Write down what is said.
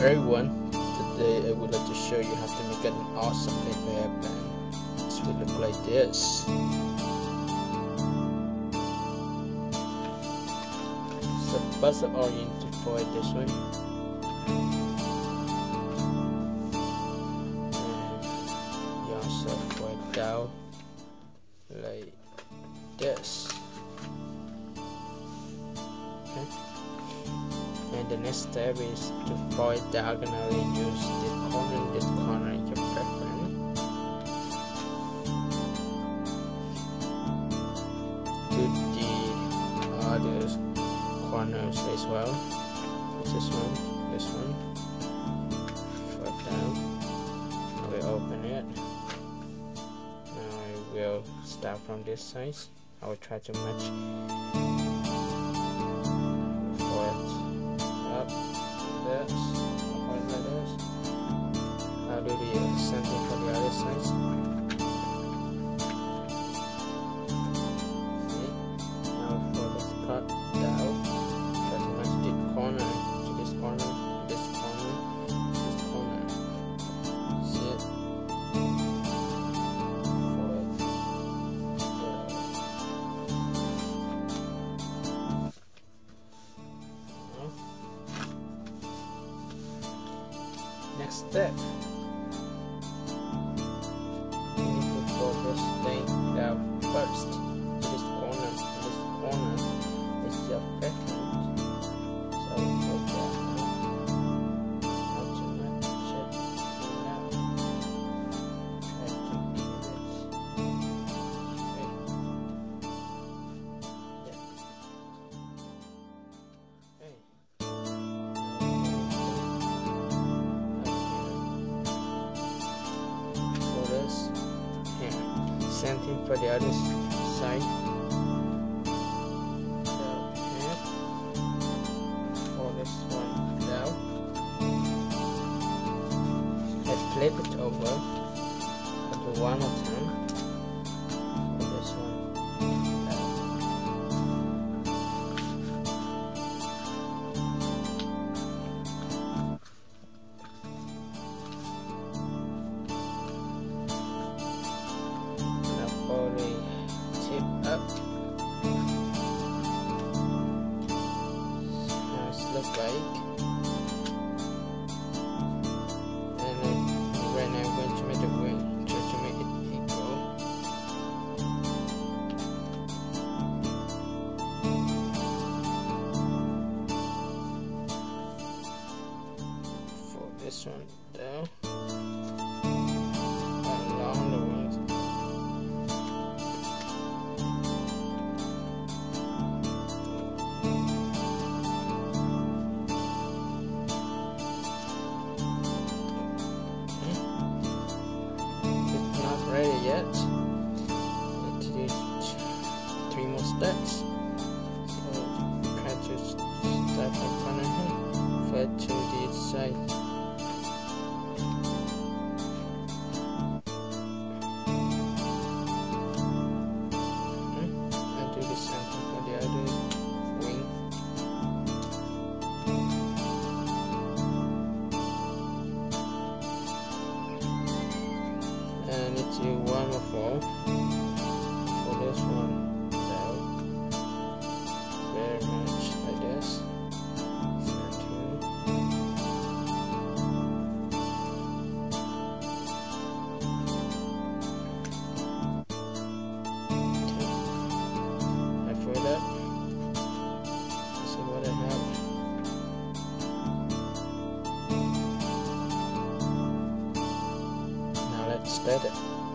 everyone, today I would like to show you how to make an awesome paper airplane. This will look like this. So first of all, you need to fold this one, and you also fold it down like this. Okay. And the next step is to fold it diagonally. Use this corner in your preference. Do the other corners as well. This one. Fold down. I will open it. Now I will start from this side. I will try to match. I'll do the center for the other side. Now for this part down, try to match this corner to this corner, this corner, this corner. See it? Next step, you need to fold this thing down first to this corner. This corner is your preference, so fold that how to match it now. Try to keep it straight. Yeah. Hey. Same thing for the other side. For this one down. Let's flip it over. I'll do one more time. For this one down. Tip up. Nice look like. And then right now I'm going to make the wing, try to make it equal. For this one down. Along the wings. Ready yet? Need to do 3 more steps. So try to start from corner here, flip to the side. And do the same thing for the other wing. And it's a one more fall for this one down very much like this. I fold up. This is what I have. Now let's start it.